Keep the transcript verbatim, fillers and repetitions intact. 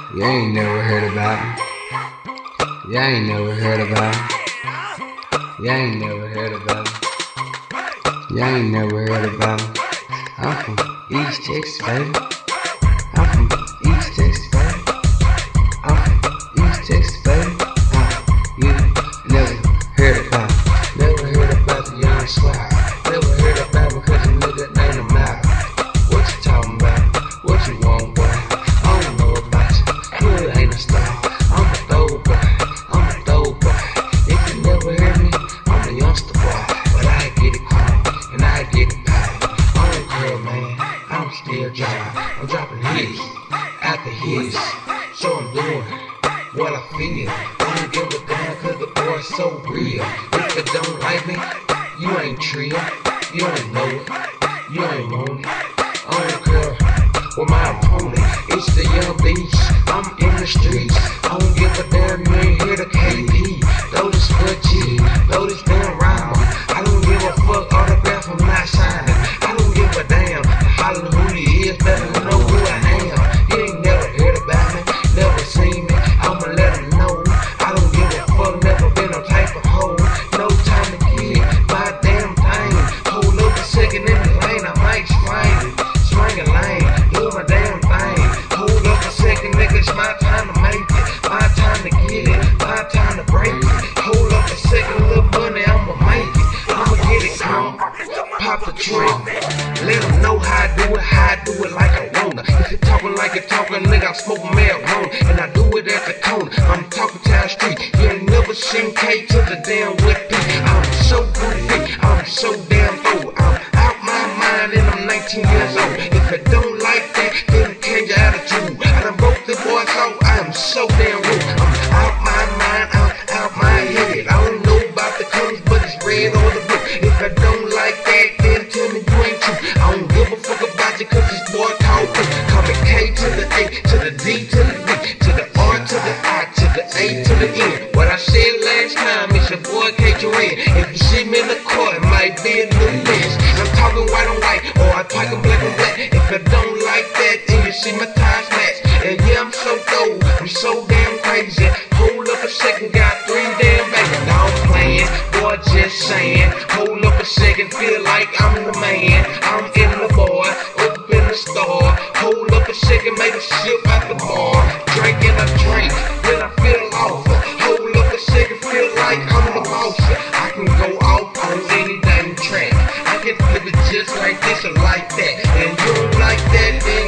You ain't never heard about it. You ain't never heard about it. You ain't never heard about it. You ain't never heard about it. I'm from East Texas, baby. I'm from East Texas, baby. I'm from East Texas, baby. Uh, you never heard about it. Never heard about the young swag. Never heard about it because you nigga ain't a mouth. What you talking about? What you want, boy? I don't know about you. You ain't a star. I'm a throw boy. I'm a throw boy. If you never heard me, I'm a youngster boy. But I get it cool and I get it paid. I don't care, man. I'm still dropping. I'm dropping hits after hits. So I'm doing what I feel. I don't give a damn cause the boy's so real. If you don't like me, you ain't trill. You ain't know it. You ain't want it. I don't care with my opponent. It's the young beast. I'm in the streets. I don't give a damn. You ain't hear the K P. Throw this foot G. Throw this damn rhyme. I don't give a fuck. Autograph, I'm not signing. I don't give a damn. Holler who you is. Better know who I am. You ain't never heard about me. Never seen me. I'ma let them know. I don't give a fuck. Never been no type of hoe. No time to get my damn thing. Hold up a second in the lane. I might swing. Swing a lane. Do my damn thing. Hold up a second, nigga. It's my time to make it. My time to get it. My time to break it. Hold up a second, little money. I'ma make it. I'ma get it, come. Pop the trigger. Let them know how I do it. How I do it like I wanna. If you talking like you talking, nigga, I'm smoking marijuana. And I do it at the corner. I'm talking town street. You ain't never seen K to the damn whip P. I'm so goofy. I'm so damn old. I'm out my mind and I'm nineteen years old. If you don't like that, then change your attitude. I done broke the boys out. I am so damn rude. I'm out my mind. I'm out my head. I don't know about the colors, but it's red or the blue. If I don't like that, then tell me you ain't true. I don't give a fuck about you cause this boy called me. Call me K to the A, to the D, to the B, to the R, to the I, to the A, to the N. What I said last time is your boy K to N. If you see me in the court, it might be a new mess. I'm talking white on white, or I'm talking black on black. If I don't like that, then you see my ties match. And yeah, I'm so dope, I'm so damn crazy. Hold up a second, got three damn babies. Now I'm playing, boy, just saying. Hold up a second, feel like I'm the man. I'm in the bar, open the store. Hold up a second, make a sip at the bar. Drinking a drink, then I feel awful. Hold up a second, feel like I'm the boss. I can go off on any damn track. I can flip it just like this or like that. And you don't like that, then